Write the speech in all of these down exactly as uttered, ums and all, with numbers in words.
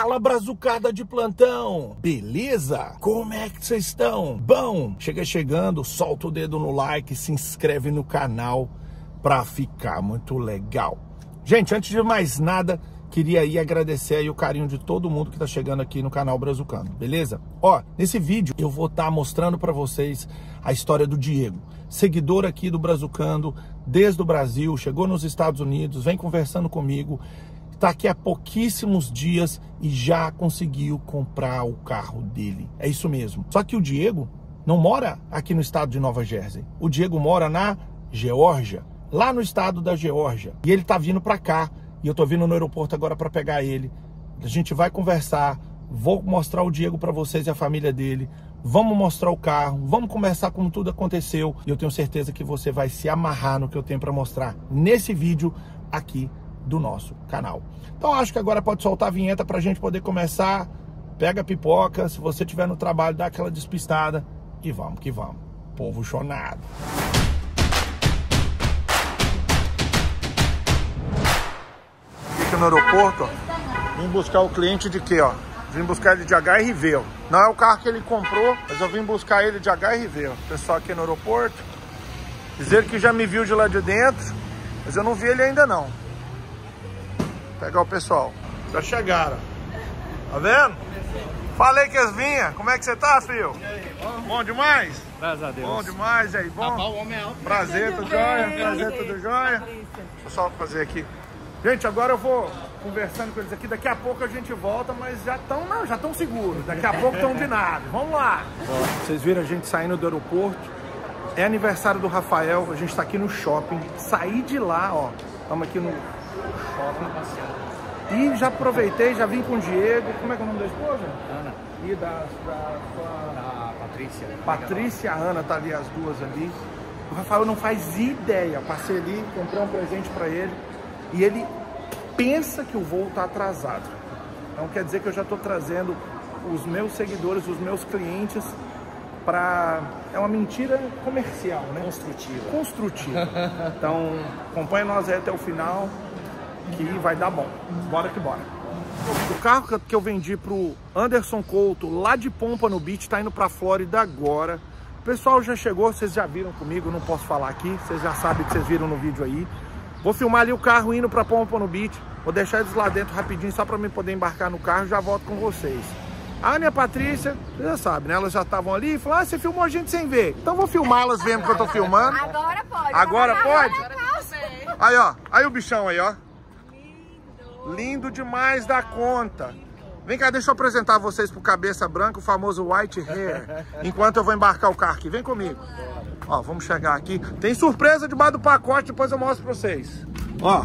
Fala, brazucada de plantão! Beleza? Como é que vocês estão? Bom, chega chegando, solta o dedo no like, se inscreve no canal pra ficar muito legal. Gente, antes de mais nada, queria aí agradecer aí o carinho de todo mundo que tá chegando aqui no canal Brazucando, beleza? Ó, nesse vídeo eu vou estar mostrando pra vocês a história do Diego, seguidor aqui do Brazucando, desde o Brasil, chegou nos Estados Unidos, vem conversando comigo, tá aqui há pouquíssimos dias e já conseguiu comprar o carro dele. É isso mesmo. Só que o Diego não mora aqui no estado de Nova Jersey. O Diego mora na Geórgia, lá no estado da Geórgia. E ele tá vindo pra cá. E eu tô vindo no aeroporto agora para pegar ele. A gente vai conversar, vou mostrar o Diego para vocês e a família dele. Vamos mostrar o carro, vamos conversar como tudo aconteceu. E eu tenho certeza que você vai se amarrar no que eu tenho para mostrar nesse vídeo aqui do nosso canal. Então acho que agora pode soltar a vinheta pra gente poder começar. Pega a pipoca, se você estiver no trabalho, dá aquela despistada. E vamos que vamos. Povo chonado. Aqui no aeroporto, ó, vim buscar o cliente de quê, ó? Vim buscar ele de H R V, ó. Não é o carro que ele comprou, mas eu vim buscar ele de H R V, ó. Pessoal aqui no aeroporto, dizer que já me viu de lá de dentro, mas eu não vi ele ainda não. Vou pegar o pessoal, já chegaram, tá vendo? Falei que eles vinham, como é que você tá, filho? Bom? Bom demais? Graças a Deus. Bom demais, e aí, bom? Rapaz, o homem é alto. Prazer, tudo jóia? Prazer, tudo jóia? Deixa eu só fazer aqui. Gente, agora eu vou conversando com eles aqui, daqui a pouco a gente volta, mas já estão, não, já estão seguros, daqui a pouco estão de nada. Vamos lá! Vocês viram a gente saindo do aeroporto, é aniversário do Rafael, a gente está aqui no shopping, saí de lá, ó, estamos aqui no shopping passeando. E já aproveitei, já vim com o Diego, como é que é o nome da esposa? Ana. E da, da sua... Da Patrícia. Patrícia e a Ana, tá ali as duas ali. O Rafael não faz ideia, passei ali, comprei um presente para ele. E ele pensa que o voo está atrasado. Então quer dizer que eu já estou trazendo os meus seguidores, os meus clientes para... É uma mentira comercial, né? Construtiva. Construtiva. Então acompanha nós aí até o final que vai dar bom. Bora que bora. O carro que eu vendi pro Anderson Couto lá de Pompano Beach está indo para Flórida agora. O pessoal já chegou, vocês já viram comigo, não posso falar aqui. Vocês já sabem que vocês viram no vídeo aí. Vou filmar ali o carro indo para Pompano Beach. Vou deixar eles lá dentro rapidinho só para mim poder embarcar no carro e já volto com vocês. A Ana e a Patrícia, você já sabe, né? Elas já estavam ali e falaram, ah, você filmou a gente sem ver. Então vou filmar elas vendo que eu tô filmando. Agora pode. Agora pode? Agora aí, ó. Aí o bichão aí, ó. Lindo. Lindo demais da conta. Vem cá, deixa eu apresentar vocês pro Cabeça Branca, o famoso white hair. Enquanto eu vou embarcar o carro aqui. Vem comigo. Ó, vamos chegar aqui. Tem surpresa debaixo do pacote, depois eu mostro pra vocês. Ó.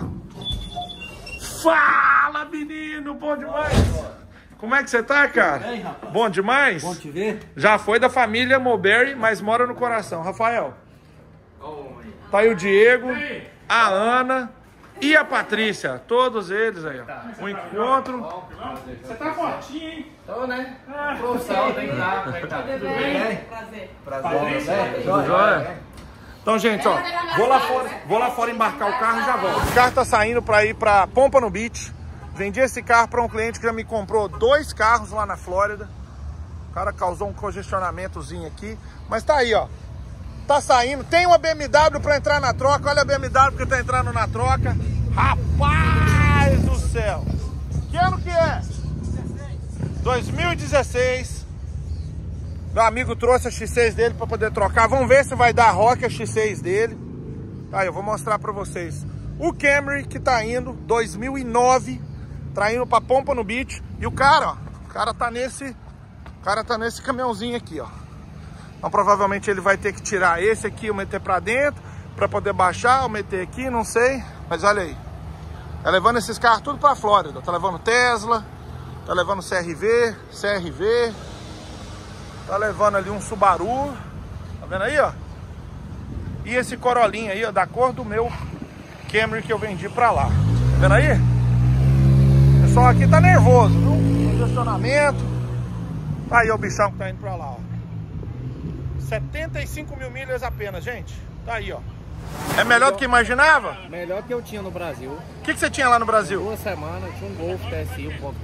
Fala, menino! Bom demais! Como é que você tá, cara? Bem, rapaz. Bom demais? Bom te ver. Já foi da família Mulberry, mas mora no coração. Rafael. Tá aí o Diego, a Ana e a Patrícia. Todos eles aí, ó. O encontro. Você tá fortinho, hein? Tô, né? Profissão, tem que dar. Tudo bem? Prazer. Prazer. Tudo jóia? Então, gente, ó, vou lá fora, vou lá fora embarcar o carro e já volto. O carro tá saindo para ir para Pompano Beach. Vendi esse carro para um cliente que já me comprou dois carros lá na Flórida. O cara causou um congestionamentozinho aqui, mas tá aí, ó. Tá saindo. Tem uma B M W para entrar na troca. Olha a B M W que tá entrando na troca. Rapaz do céu. Que ano que é? dois mil e dezesseis. Meu amigo trouxe a X seis dele para poder trocar. Vamos ver se vai dar rock a X seis dele. Tá, eu vou mostrar para vocês. O Camry que tá indo, dois mil e nove, tá indo para Pompano Beach. E o cara, ó, o cara tá nesse, o cara tá nesse caminhãozinho aqui, ó. Então provavelmente ele vai ter que tirar esse aqui, eu meter para dentro, para poder baixar, ou meter aqui, não sei. Mas olha aí, tá levando esses carros tudo para Flórida. Tá levando Tesla, tá levando C R V, C R V. Tá levando ali um Subaru. Tá vendo aí, ó? E esse Corolinha aí, ó, da cor do meu Camry que eu vendi pra lá. Tá vendo aí? O pessoal aqui tá nervoso, viu? Congestionamento. Tá aí o bichão que tá indo pra lá, ó. setenta e cinco mil milhas apenas, gente. Tá aí, ó. É melhor do que imaginava? Melhor que eu tinha no Brasil. O que, que você tinha lá no Brasil? Duas semanas, eu tinha um Golf T S I um ponto quatro.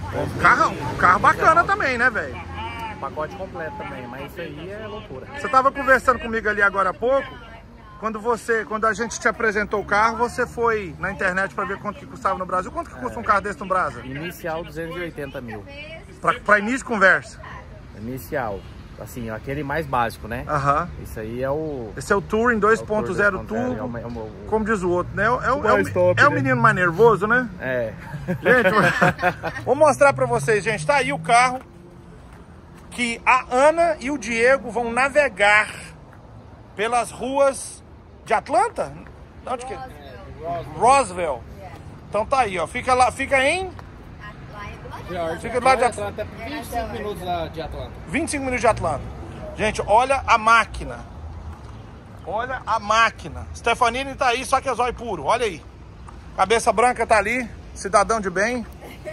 Carro, carro bacana também, né, velho? Pacote completo também, mas isso aí é loucura. Você tava conversando comigo ali agora há pouco. Quando você, quando a gente te apresentou o carro, você foi na internet para ver quanto que custava no Brasil. Quanto que custa um carro desse no Brasa? Inicial duzentos e oitenta mil. Para início de conversa? Inicial. Assim, aquele mais básico, né? Aham. Uhum. Isso aí é o... Esse é o Touring dois ponto zero Turbo, é o, é o, como diz o outro, né? É o, é o, top, é o né? menino mais nervoso, né? É. Gente, vou mostrar pra vocês, gente. Tá aí o carro que a Ana e o Diego vão navegar pelas ruas de Atlanta? De onde que é? Roswell. Então tá aí, ó. Fica lá, fica em... Fica lá de Atlanta. vinte e cinco minutos lá de Atlanta. vinte e cinco minutos de Atlanta. Gente, olha a máquina. Olha a máquina. Stefanini tá aí, só que é zóio puro. Olha aí. Cabeça branca tá ali. Cidadão de bem.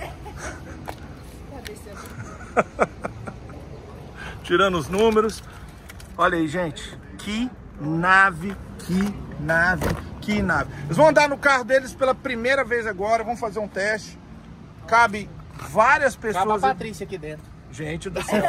Tirando os números. Olha aí, gente. Que nave, que nave, que nave. Eles vão andar no carro deles pela primeira vez agora. Vamos fazer um teste. Cabe várias pessoas. Cabe a Patrícia aqui dentro. Gente do céu.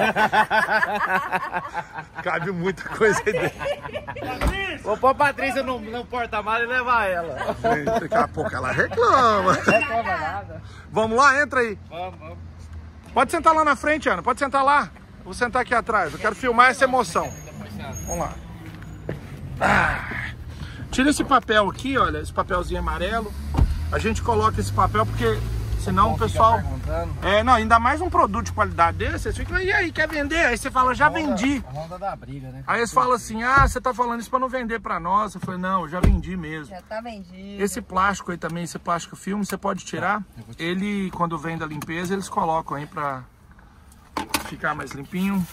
Cabe muita coisa aí dentro. Vou pôr a Patrícia no, no porta-malas e levar ela. Gente, daqui a pouco ela reclama. Não reclama nada. Vamos lá, entra aí. Vamos, vamos. Pode sentar lá na frente, Ana. Pode sentar lá. Vou sentar aqui atrás. Eu quero filmar essa emoção. Vamos lá. Ah. Tira esse papel aqui, olha. Esse papelzinho amarelo. A gente coloca esse papel porque... Senão o pessoal... É, não, ainda mais um produto de qualidade desse, vocês ficam, e aí, quer vender? Aí você fala, já vendi. A Honda da briga, né? Aí eles falam assim, ah, você tá falando isso pra não vender pra nós. Eu falei, não, eu já vendi mesmo. Já tá vendido. Esse plástico aí também, esse plástico filme, você pode tirar. Ele, quando vem da limpeza, eles colocam aí pra ficar mais limpinho.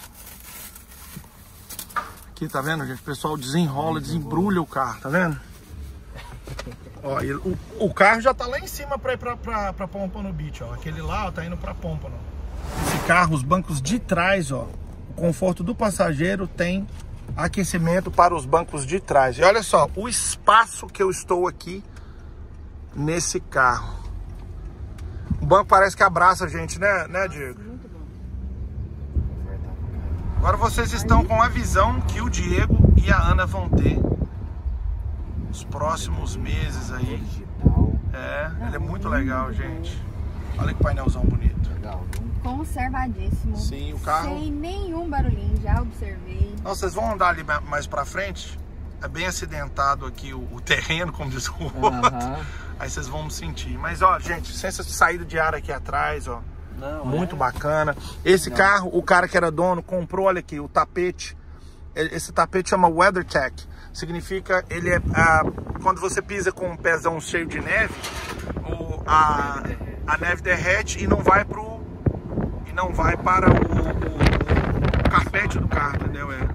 Aqui, tá vendo, gente? O pessoal desenrola, desembrulha o carro, tá vendo? Ó, ele, o, o carro já tá lá em cima pra ir pra, pra, pra Pompano Beach, ó. Aquele lá, ó, tá indo pra Pompano. Esse carro, os bancos de trás, ó. O conforto do passageiro tem aquecimento para os bancos de trás. E olha só, o espaço que eu estou aqui nesse carro. O banco parece que abraça a gente, né, né, Diego? Muito bom. Agora vocês estão com a visão que o Diego e a Ana vão ter nos próximos meses aí. Digital. É, ele é muito legal, gente. Olha que painelzão bonito. Legal, viu? Conservadíssimo. Sim, o carro... Sem nenhum barulhinho, já observei. Não, vocês vão andar ali mais pra frente. É bem acidentado aqui o, o terreno, como diz o outro. Uhum. Aí vocês vão sentir. Mas, ó, gente, licença de saída de ar aqui atrás, ó. Não, Muito é... bacana. Esse Não. carro, o cara que era dono, comprou, olha aqui, o tapete. Esse tapete chama WeatherTech. Significa, ele é, a, quando você pisa com um pezão cheio de neve, o, a, a neve derrete e não vai pro, e não vai para o, o, o carpete do carro, entendeu? É.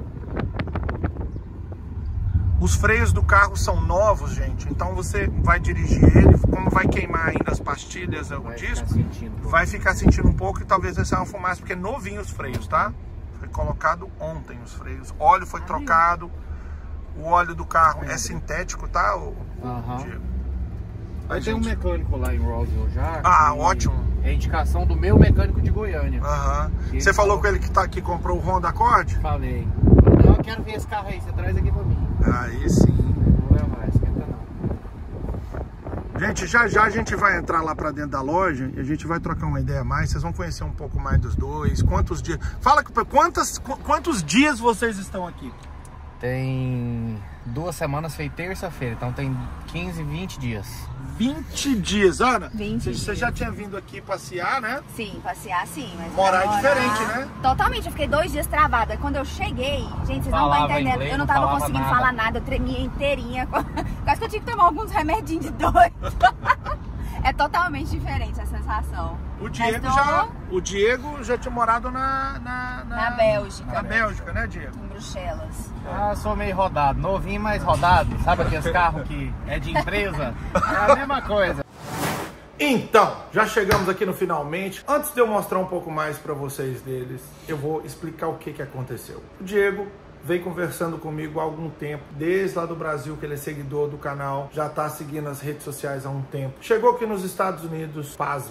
Os freios do carro são novos, gente, então você vai dirigir ele, como vai queimar ainda as pastilhas, o vai disco, ficar um vai ficar sentindo um pouco e talvez vai sair uma fumaça, porque é novinho os freios, tá? Foi colocado ontem os freios, óleo foi trocado. O óleo do carro é sintético, tá? O, uhum. Diego. Aí tem um mecânico lá em Roswell já. Ah, ótimo. É indicação do meu mecânico de Goiânia. Aham. Uhum. Você falou com ele que, tá, que comprou o Honda Accord? Falei. Não, eu quero ver esse carro aí, você traz aqui pra mim. Aí sim. Não vai mais, esquenta não. Gente, já já a gente vai entrar lá pra dentro da loja e a gente vai trocar uma ideia a mais. Vocês vão conhecer um pouco mais dos dois. Quantos dias... Fala, quantas, quantos dias vocês estão aqui? Tem duas semanas, foi terça-feira, então tem quinze, vinte dias. vinte dias, Ana? vinte Você dias. já tinha vindo aqui passear, né? Sim, passear sim, mas morar é morar... diferente, né? Totalmente, eu fiquei dois dias travada. Quando eu cheguei, gente, vocês não estão entendendo, inglês, eu não não tava falava conseguindo nada. falar nada, eu tremia inteirinha. Quase que eu tinha que tomar alguns remedinhos de doido. É totalmente diferente a sensação. O Diego, Mas já, tô... o Diego já tinha morado na... Na, na, Na Bélgica. Na Bélgica, né, Diego? Em Bruxelas. Ah, sou meio rodado, novinho, mas rodado. Sabe aqueles carros que é de empresa? É a mesma coisa. Então, já chegamos aqui no finalmente. Antes de eu mostrar um pouco mais para vocês deles, eu vou explicar o que, que aconteceu. O Diego vem conversando comigo há algum tempo, desde lá do Brasil, que ele é seguidor do canal, já tá seguindo as redes sociais há um tempo. Chegou aqui nos Estados Unidos, pasmem,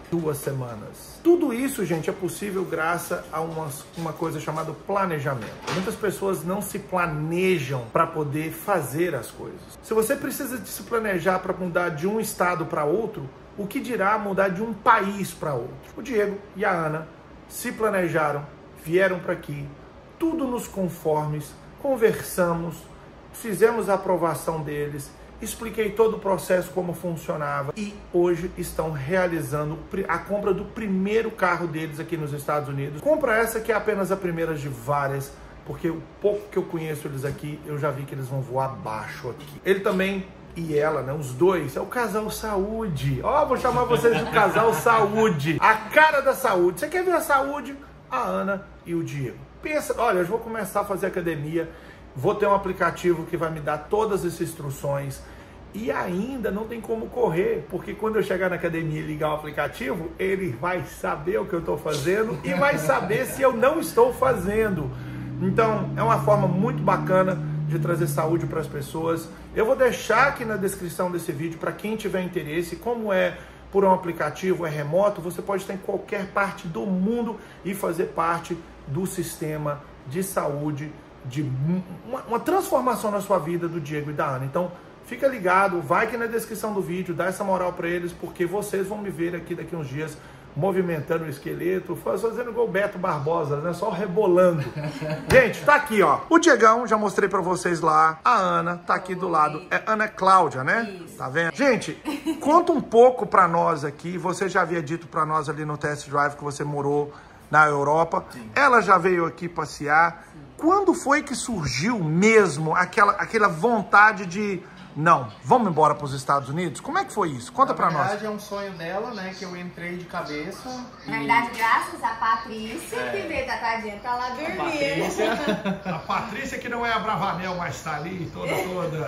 duas semanas. Tudo isso, gente, é possível graças a uma, uma coisa chamada planejamento. Muitas pessoas não se planejam para poder fazer as coisas. Se você precisa de se planejar para mudar de um estado para outro, o que dirá mudar de um país para outro? O Diego e a Ana se planejaram, vieram para aqui, tudo nos conformes, conversamos, fizemos a aprovação deles, expliquei todo o processo, como funcionava, e hoje estão realizando a compra do primeiro carro deles aqui nos Estados Unidos. Compra essa que é apenas a primeira de várias, porque o pouco que eu conheço eles aqui, eu já vi que eles vão voar baixo aqui. Ele também e ela, né, os dois, é o casal saúde. Ó, oh, vou chamar vocês do casal saúde. A cara da saúde. Você quer ver a saúde? A Ana e o Diego. Pensa, olha, eu vou começar a fazer academia, vou ter um aplicativo que vai me dar todas as instruções e ainda não tem como correr, porque quando eu chegar na academia e ligar o aplicativo, ele vai saber o que eu estou fazendo e vai saber se eu não estou fazendo. Então, é uma forma muito bacana de trazer saúde para as pessoas. Eu vou deixar aqui na descrição desse vídeo para quem tiver interesse, como é por um aplicativo, é remoto, você pode estar em qualquer parte do mundo e fazer parte do sistema de saúde, de uma, uma transformação na sua vida do Diego e da Ana. Então, fica ligado, vai aqui na descrição do vídeo, dá essa moral para eles, porque vocês vão me ver aqui daqui uns dias movimentando o esqueleto, fazendo igual o Beto Barbosa, né? Só rebolando. Gente, tá aqui, ó. O Diegão, já mostrei pra vocês lá. A Ana tá aqui do lado. É Ana Cláudia, né? Isso. Tá vendo? Gente, conta um pouco pra nós aqui. Você já havia dito pra nós ali no test drive que você morou na Europa. Sim. Ela já veio aqui passear. Sim. Quando foi que surgiu mesmo aquela, aquela vontade de... Não, vamos embora para os Estados Unidos? Como é que foi isso? Conta para nós. Na verdade, é um sonho dela, né? Que eu entrei de cabeça. Na e... verdade, graças a Patrícia, é. que veio da tadinha, tá lá dormindo. A Patrícia, a Patrícia que não é a Bravanel, mas tá ali, toda, toda.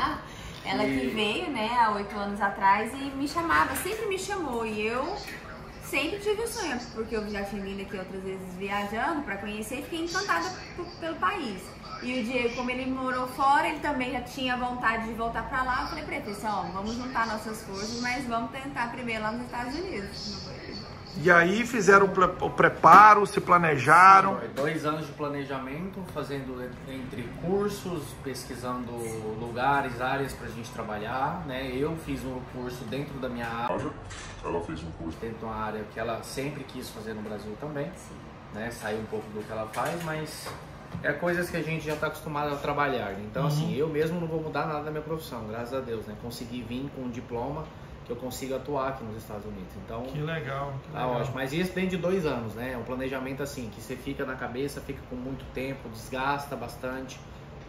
Ela e... que veio, né, há oito anos atrás e me chamava, sempre me chamou. E eu sempre tive o sonho, porque eu já tinha vindo aqui outras vezes viajando para conhecer e fiquei encantada pelo país. E o Diego, como ele morou fora, ele também já tinha vontade de voltar pra lá. Eu falei pra ele, ó, vamos juntar nossas forças, mas vamos tentar primeiro lá nos Estados Unidos. E aí fizeram o preparo, se planejaram. Sim, dois anos de planejamento, fazendo entre cursos, pesquisando lugares, áreas pra gente trabalhar, né? Eu fiz um curso dentro da minha área. Ela fez um curso dentro de uma área que ela sempre quis fazer no Brasil também. Né? Saiu um pouco do que ela faz, mas... é coisas que a gente já está acostumado a trabalhar. Então, uhum. assim, eu mesmo não vou mudar nada da minha profissão, graças a Deus, né? Consegui vir com um diploma que eu consigo atuar aqui nos Estados Unidos. Então, que legal, que tá legal. Ótimo. Mas isso dentro de dois anos, né? É um planejamento assim, que você fica na cabeça, fica com muito tempo, desgasta bastante.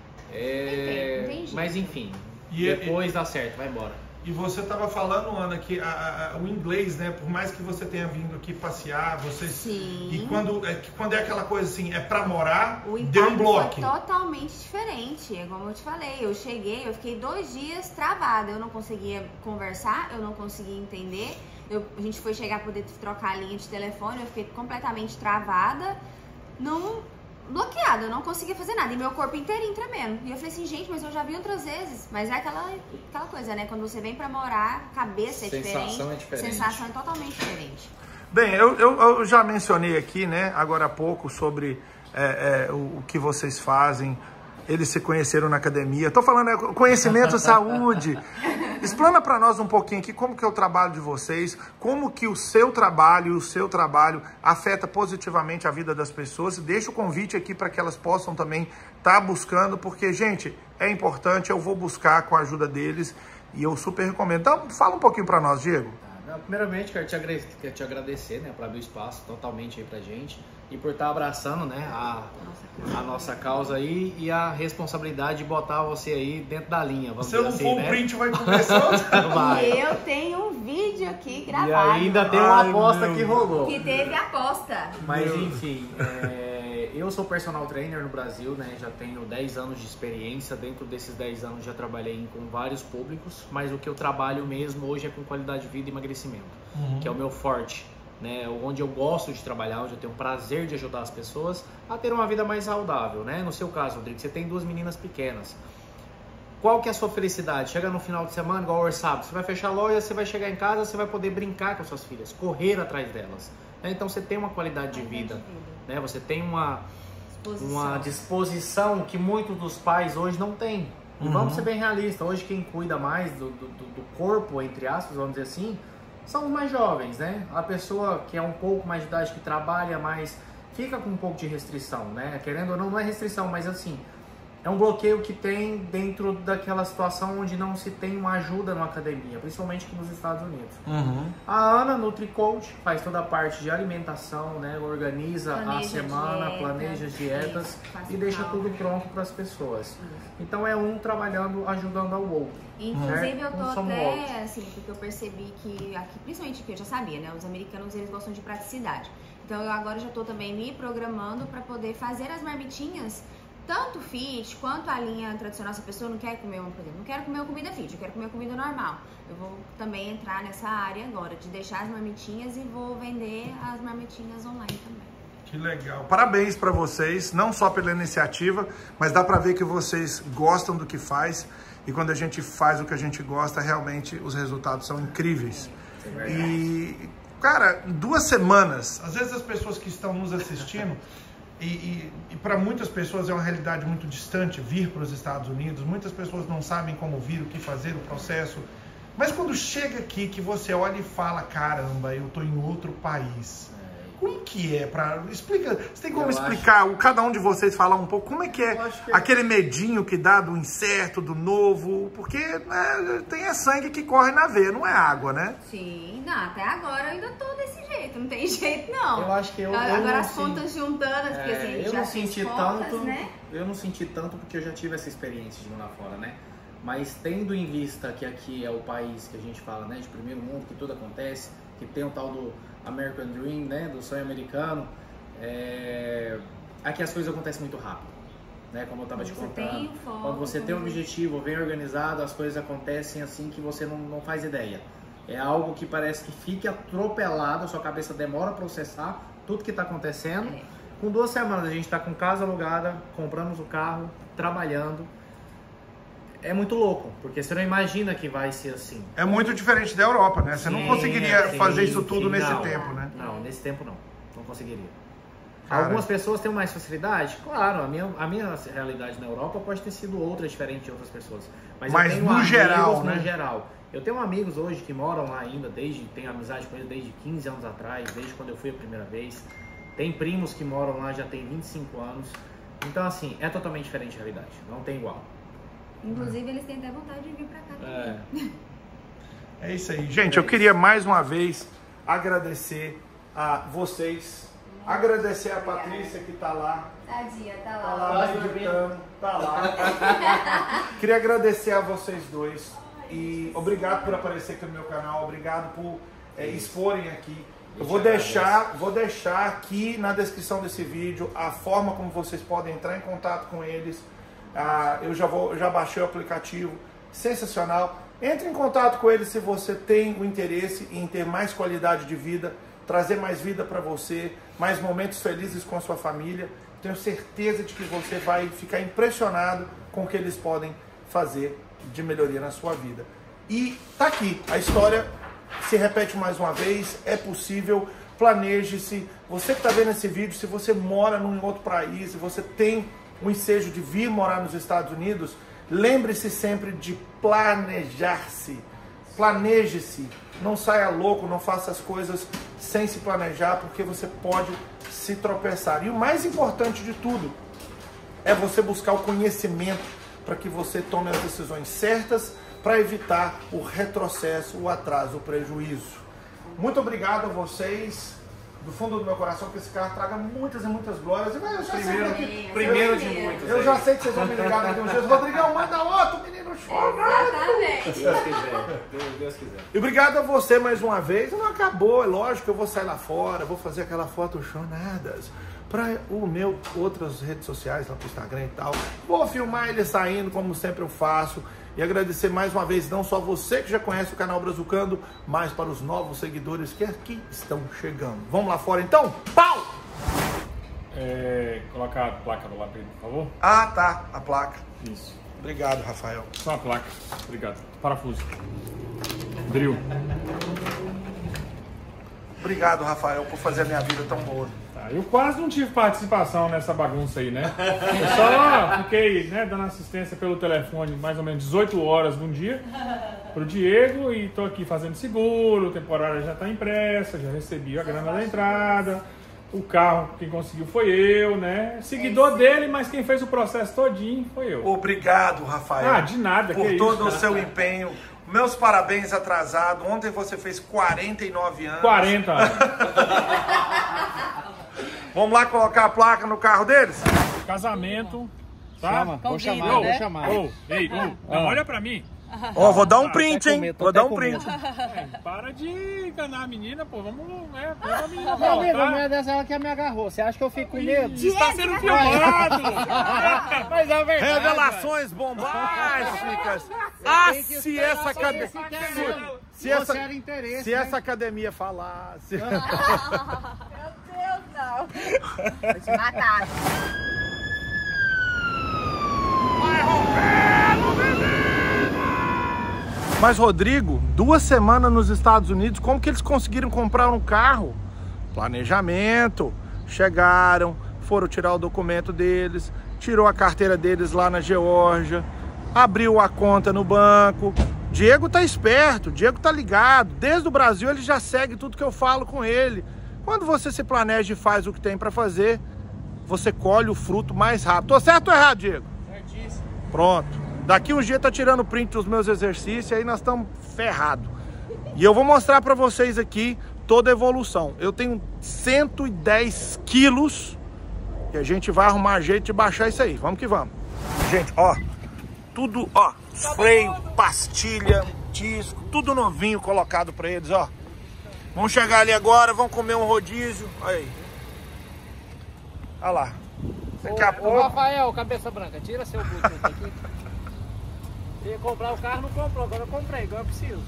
É... Entendi, entendi. Mas enfim, e, depois e... dá certo, vai embora. E você estava falando, Ana, que a, a, o inglês, né? Por mais que você tenha vindo aqui passear, você... Sim. E quando é, quando é aquela coisa assim, é para morar, o deu um bloco. Foi totalmente diferente, é como eu te falei. Eu cheguei, eu fiquei dois dias travada. Eu não conseguia conversar, eu não conseguia entender. Eu, a gente foi chegar para poder trocar a linha de telefone, eu fiquei completamente travada. Não... bloqueada, eu não conseguia fazer nada, e meu corpo inteirinho tremendo. E eu falei assim, gente, mas eu já vi outras vezes. Mas é aquela, aquela coisa, né? Quando você vem pra morar, a cabeça é sensação diferente, é diferente. Sensação é totalmente diferente. Bem, eu, eu, eu já mencionei aqui, né, agora há pouco, sobre é, é, o, o que vocês fazem. Eles se conheceram na academia. Tô falando, é, conhecimento, saúde. Explana para nós um pouquinho aqui como que é o trabalho de vocês, como que o seu trabalho, o seu trabalho afeta positivamente a vida das pessoas. Deixa o convite aqui para que elas possam também estar tá buscando, porque, gente, é importante, eu vou buscar com a ajuda deles e eu super recomendo. Então, fala um pouquinho para nós, Diego. Primeiramente, quero te, agradecer, quero te agradecer, né, por abrir o espaço totalmente aí pra gente e por estar abraçando, né, a, a nossa causa aí e a responsabilidade de botar você aí dentro da linha. Vamos Se eu não assim, for né? o print, vai começar. Vai. E eu tenho um vídeo aqui gravado. E ainda tem uma aposta Ai, que rolou. Que teve aposta. Mas enfim, é, eu sou personal trainer no Brasil, né? Já tenho dez anos de experiência. Dentro desses dez anos já trabalhei com vários públicos, mas o que eu trabalho mesmo hoje é com qualidade de vida e emagrecimento, uhum. que é o meu forte, né? Onde eu gosto de trabalhar, onde eu tenho prazer de ajudar as pessoas a ter uma vida mais saudável, né? No seu caso, Rodrigo, você tem duas meninas pequenas. qual que é a sua felicidade? Chega no final de semana, igual hoje sábado, você vai fechar a loja, você vai chegar em casa, você vai poder brincar com as suas filhas, correr atrás delas. Né? Então você tem uma qualidade de vida, de vida. Né? Você tem uma disposição. uma disposição que muitos dos pais hoje não têm. E uhum. vamos ser bem realistas, hoje quem cuida mais do, do, do corpo, entre aspas, vamos dizer assim, são os mais jovens, né? A pessoa que é um pouco mais de idade, que trabalha mais, fica com um pouco de restrição, né? Querendo ou não, não é restrição, mas assim, é um bloqueio que tem dentro daquela situação onde não se tem uma ajuda na academia, principalmente aqui nos Estados Unidos. Uhum. A Ana, NutriCoach, faz toda a parte de alimentação, né? Organiza planeja a semana, dieta, planeja as dietas isso, e deixa tudo pronto para as pessoas. Isso. Então é um trabalhando, ajudando ao outro. Inclusive né? eu tô um até, outro. assim, porque eu percebi que aqui, principalmente que eu já sabia, né? Os americanos, eles gostam de praticidade. Então eu agora já tô também me programando para poder fazer as marmitinhas, tanto fit quanto a linha tradicional. Se a pessoa não quer comer, uma, por exemplo, não quero comer uma comida fit, eu quero comer uma comida normal. Eu vou também entrar nessa área agora, de deixar as marmitinhas e vou vender as marmitinhas online também. Que legal. Parabéns para vocês, não só pela iniciativa, mas dá para ver que vocês gostam do que faz. E quando a gente faz o que a gente gosta, realmente os resultados são incríveis. É e, cara, duas semanas, às vezes as pessoas que estão nos assistindo, e, e, e para muitas pessoas é uma realidade muito distante vir para os Estados Unidos, muitas pessoas não sabem como vir, o que fazer, o processo. Mas quando chega aqui, que você olha e fala, caramba, eu tô em outro país. Como que é? Pra... Explica. Você tem como eu explicar, acho... cada um de vocês falar um pouco, como é que é que... aquele medinho que dá do incerto, do novo? Porque né, tem é sangue que corre na veia, não é água, né? Sim, não, até agora eu ainda tô desse jeito, não tem jeito não. Eu acho que eu. Agora eu as contas juntando, porque é, assim, eu já não senti contas, tanto. Né? Eu não senti tanto porque eu já tive essa experiência de morar fora, né? Mas tendo em vista que aqui é o país que a gente fala, né, de primeiro mundo, que tudo acontece, que tem o tal do American Dream, né, do sonho americano, é... aqui as coisas acontecem muito rápido, né, como eu estava te contando. Foco, quando você tem um objetivo bem organizado, as coisas acontecem assim que você não, não faz ideia. É algo que parece que fica atropelado, a sua cabeça demora a processar tudo que está acontecendo. É. Com duas semanas a gente está com casa alugada, compramos o carro, trabalhando. É muito louco, porque você não imagina que vai ser assim. É muito diferente da Europa, né? Você sim, não conseguiria sim, fazer isso tudo sim, nesse não, tempo, né? Não, nesse tempo não. Não conseguiria. Cara, algumas pessoas têm mais facilidade? Claro, a minha, a minha realidade na Europa pode ter sido outra, diferente de outras pessoas. Mas, Mas eu tenho no amigos, geral, né? No geral. Eu tenho amigos hoje que moram lá ainda, desde, tenho amizade com eles desde quinze anos atrás, desde quando eu fui a primeira vez. Tem primos que moram lá já tem vinte e cinco anos. Então, assim, é totalmente diferente a realidade. Não tem igual. Inclusive, eles têm até vontade de vir pra cá também. É. É isso aí. Gente, eu queria mais uma vez agradecer a vocês. Agradecer a Patrícia que tá lá. Tadinha, tá lá. Tá lá meditando, tá lá. Queria agradecer a vocês dois. E obrigado por aparecer aqui no meu canal. Obrigado por é, exporem aqui. Eu vou deixar, vou deixar aqui na descrição desse vídeo a forma como vocês podem entrar em contato com eles. Ah, eu já, vou, já baixei o aplicativo, sensacional. Entre em contato com eles se você tem o interesse em ter mais qualidade de vida, trazer mais vida para você, mais momentos felizes com a sua família. Tenho certeza de que você vai ficar impressionado com o que eles podem fazer de melhoria na sua vida. E tá aqui, a história se repete mais uma vez, é possível, planeje-se. Você que está vendo esse vídeo, se você mora num outro país, se você tem o ensejo de vir morar nos Estados Unidos, lembre-se sempre de planejar-se. Planeje-se. Não saia louco, não faça as coisas sem se planejar, porque você pode se tropeçar. E o mais importante de tudo é você buscar o conhecimento para que você tome as decisões certas para evitar o retrocesso, o atraso, o prejuízo. Muito obrigado a vocês. Do fundo do meu coração, que esse carro traga muitas e muitas glórias. E vai, eu já primeiro, sei que, primeiro de muitos. Eu já sei que vocês vão me ligar daqui uns dias. Rodrigão, manda outro, menino chorando. Exatamente. Deus quiser, Deus, Deus quiser. E obrigado a você mais uma vez. Não acabou, é lógico que eu vou sair lá fora, vou fazer aquela foto chonadas para o meu outras redes sociais, lá pro Instagram e tal. Vou filmar ele saindo, como sempre eu faço. E agradecer mais uma vez, não só você que já conhece o canal Brazucando, mas para os novos seguidores que aqui estão chegando. Vamos lá fora então? Pau! É, colocar a placa do lado, por favor. Ah, tá, a placa. Isso. Obrigado, Rafael. Só a placa. Obrigado. Parafuso. Drill. Obrigado, Rafael, por fazer a minha vida tão boa. Tá, eu quase não tive participação nessa bagunça aí, né? Eu só fiquei, né, dando assistência pelo telefone mais ou menos dezoito horas num dia pro Diego e tô aqui fazendo seguro, a temporada já tá impressa, já recebi a grana da entrada. O carro, quem conseguiu foi eu, né? Seguidor dele, mas quem fez o processo todinho foi eu. Obrigado, Rafael. Ah, de nada, por que todo isso, o seu empenho. Meus parabéns atrasado. Ontem você fez quarenta e nove anos. quarenta anos. Vamos lá colocar a placa no carro deles? Casamento, tá? Chama, vou chamar, Ô, vou chamar. ô, ei, ô, não, olha pra mim. Ó, oh, vou dar um Ah, print, até hein? com medo, Vou dar até um com print. É, para de enganar a menina, pô. Vamos, né? Vamos a menina Meu amigo, a voltar. mulher dessa ela que me agarrou. Você acha que eu fico com medo? Você está sendo filmado. Mas é verdade. Revelações bombásticas. Ah, se essa academia... Se essa, interesse, se né? essa academia falasse... Meu Deus, não. Vou te matar. Mas, Rodrigo, duas semanas nos Estados Unidos, como que eles conseguiram comprar um carro? Planejamento. Chegaram, foram tirar o documento deles, tirou a carteira deles lá na Geórgia, abriu a conta no banco. Diego tá esperto, Diego tá ligado. Desde o Brasil ele já segue tudo que eu falo com ele. Quando você se planeja e faz o que tem pra fazer, você colhe o fruto mais rápido. Tô certo ou errado, Diego? Certíssimo. Pronto. Daqui uns dias tá tirando print dos meus exercícios, aí nós estamos ferrados. E eu vou mostrar pra vocês aqui toda a evolução. Eu tenho cento e dez quilos e a gente vai arrumar jeito de baixar isso aí. Vamos que vamos. Gente, ó, tudo, ó, freio, pastilha, disco, tudo novinho colocado pra eles, ó. Vamos chegar ali agora, vamos comer um rodízio. Olha aí. Olha lá. Daqui a Ô, pouco... Rafael, cabeça branca, tira seu Bluetooth aqui. Ia comprar o carro, não comprou, agora eu comprei, agora eu preciso.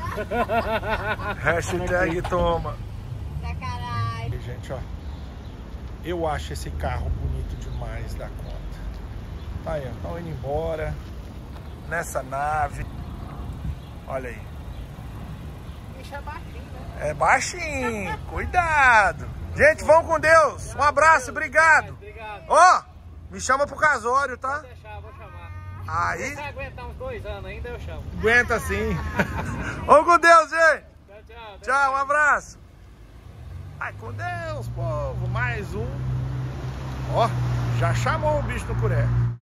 Hashtag toma. Sacanagem. Gente, ó, eu acho esse carro bonito demais da conta. Tá aí, ó, estão indo embora nessa nave. Olha aí. Bicho é baixinho, né? É baixinho, cuidado. Gente, vão com Deus. Um abraço, obrigado. Obrigado. Ó, me chama pro casório, tá? Vou deixar, vou chamar. Aí, Se você aguentar uns dois anos ainda, eu chamo. aguenta sim. Vamos com Deus, gente. Tchau, tchau. Tchau, um abraço. Vai com Deus, povo. Mais um. Ó, já chamou o bicho no curé.